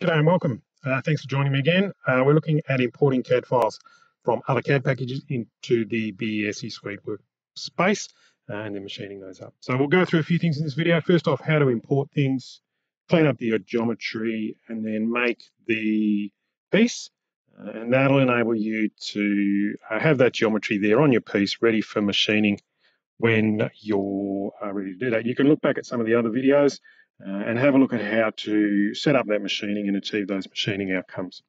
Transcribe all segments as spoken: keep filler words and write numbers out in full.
G'day and welcome. Uh, thanks for joining me again. Uh, we're looking at importing C A D files from other C A D packages into the Biesse suite workspace uh, and then machining those up. So we'll go through a few things in this video. First off, how to import things, clean up the geometry, and then make the piece. Uh, and that'll enable you to uh, have that geometry there on your piece ready for machining when you're uh, ready to do that. You can look back at some of the other videos Uh, and have a look at how to set up that machining and achieve those machining outcomes.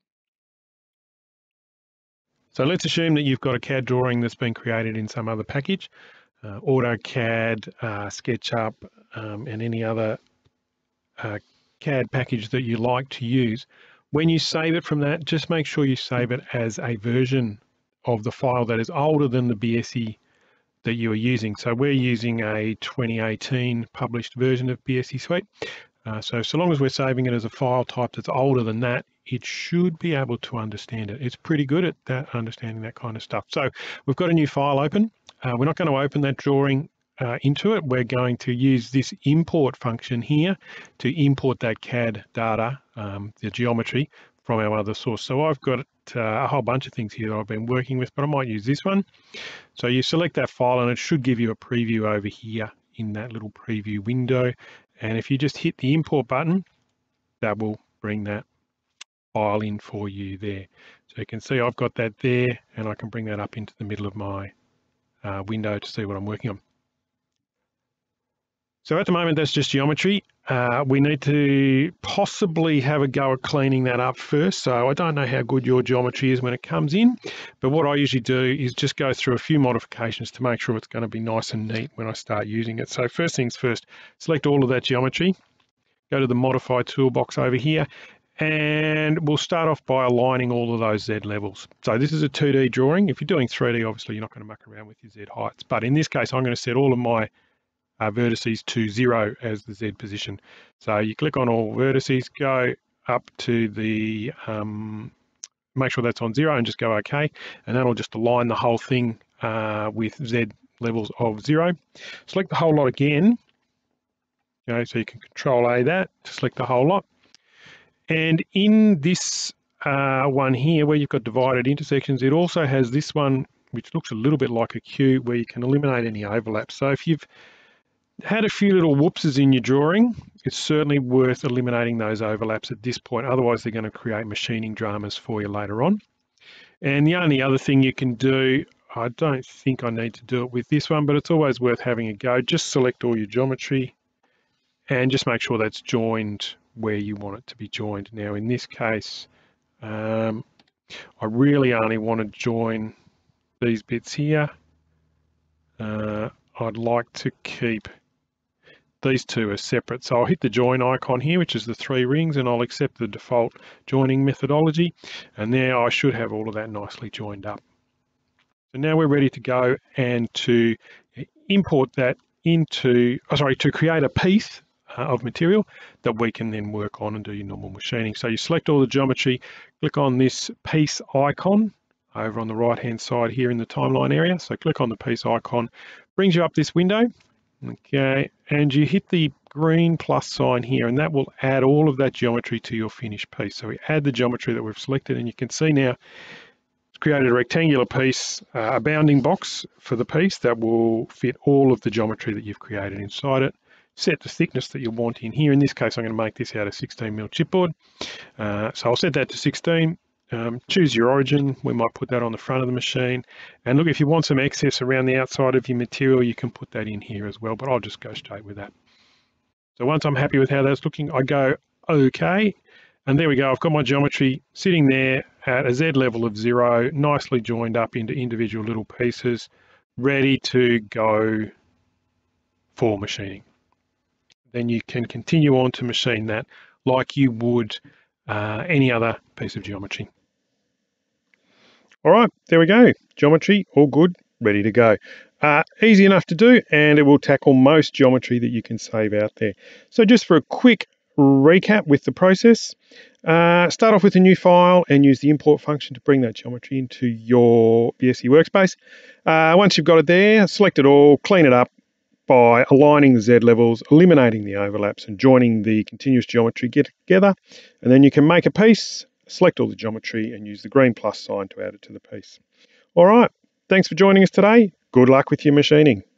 So let's assume that you've got a C A D drawing that's been created in some other package, uh, AutoCAD, uh, SketchUp, um, and any other uh, C A D package that you like to use. When you save it from that, just make sure you save it as a version of the file that is older than the Biesse that you are using. So we're using a twenty eighteen published version of bSuite. Uh, so, so long as we're saving it as a file type that's older than that, it should be able to understand it. It's pretty good at that, understanding that kind of stuff. So we've got a new file open. Uh, we're not going to open that drawing uh, into it. We're going to use this import function here to import that C A D data, um, the geometry, from our other source. So I've got uh, a whole bunch of things here that I've been working with, but I might use this one. So you select that file and it should give you a preview over here in that little preview window. And if you just hit the import button, that will bring that file in for you there. So you can see I've got that there and I can bring that up into the middle of my uh, window to see what I'm working on. So at the moment, that's just geometry. Uh, we need to possibly have a go at cleaning that up first. So I don't know how good your geometry is when it comes in, but what I usually do is just go through a few modifications to make sure it's going to be nice and neat when I start using it. So first things first, select all of that geometry, go to the modify toolbox over here, and we'll start off by aligning all of those Z levels. So this is a two D drawing. If you're doing three D, obviously you're not going to muck around with your Z heights, but in this case, I'm going to set all of my Uh, vertices to zero as the Z position. So you click on all vertices, go up to the, um, make sure that's on zero and just go OK. And that'll just align the whole thing uh, with Z levels of zero. Select the whole lot again. Okay, so you can control A that to select the whole lot. And in this uh, one here where you've got divided intersections, it also has this one which looks a little bit like a Q where you can eliminate any overlap. So if you've had a few little whoopses in your drawing, it's certainly worth eliminating those overlaps at this point. Otherwise, they're going to create machining dramas for you later on. And the only other thing you can do, I don't think I need to do it with this one, but it's always worth having a go. Just select all your geometry and just make sure that's joined where you want it to be joined. Now, in this case, um, I really only want to join these bits here. Uh, I'd like to keep these two are separate. So I'll hit the join icon here, which is the three rings, and I'll accept the default joining methodology. And now I should have all of that nicely joined up. So now we're ready to go and to import that into, oh, sorry, to create a piece uh, of material that we can then work on and do your normal machining. So you select all the geometry, click on this piece icon over on the right-hand side here in the timeline area. So click on the piece icon, brings you up this window. Okay, and you hit the green plus sign here, and that will add all of that geometry to your finished piece. So we add the geometry that we've selected, and you can see now it's created a rectangular piece, uh, a bounding box for the piece that will fit all of the geometry that you've created inside it. Set the thickness that you want in here. In this case, I'm going to make this out of sixteen mil chipboard. Uh, so I'll set that to sixteen. Um, choose your origin. We might put that on the front of the machine. And look, if you want some excess around the outside of your material, you can put that in here as well, but I'll just go straight with that. So once I'm happy with how that's looking, I go OK. And there we go. I've got my geometry sitting there at a Z level of zero, nicely joined up into individual little pieces, ready to go for machining. Then you can continue on to machine that like you would uh, any other piece of geometry. All right, there we go. Geometry, all good, ready to go. Uh, easy enough to do, and it will tackle most geometry that you can save out there. So just for a quick recap with the process, uh, start off with a new file and use the import function to bring that geometry into your Biesse workspace. Uh, once you've got it there, select it all, clean it up, by aligning the Z levels, eliminating the overlaps and joining the continuous geometry together. And then you can make a piece, select all the geometry and use the green plus sign to add it to the piece. All right, thanks for joining us today. Good luck with your machining.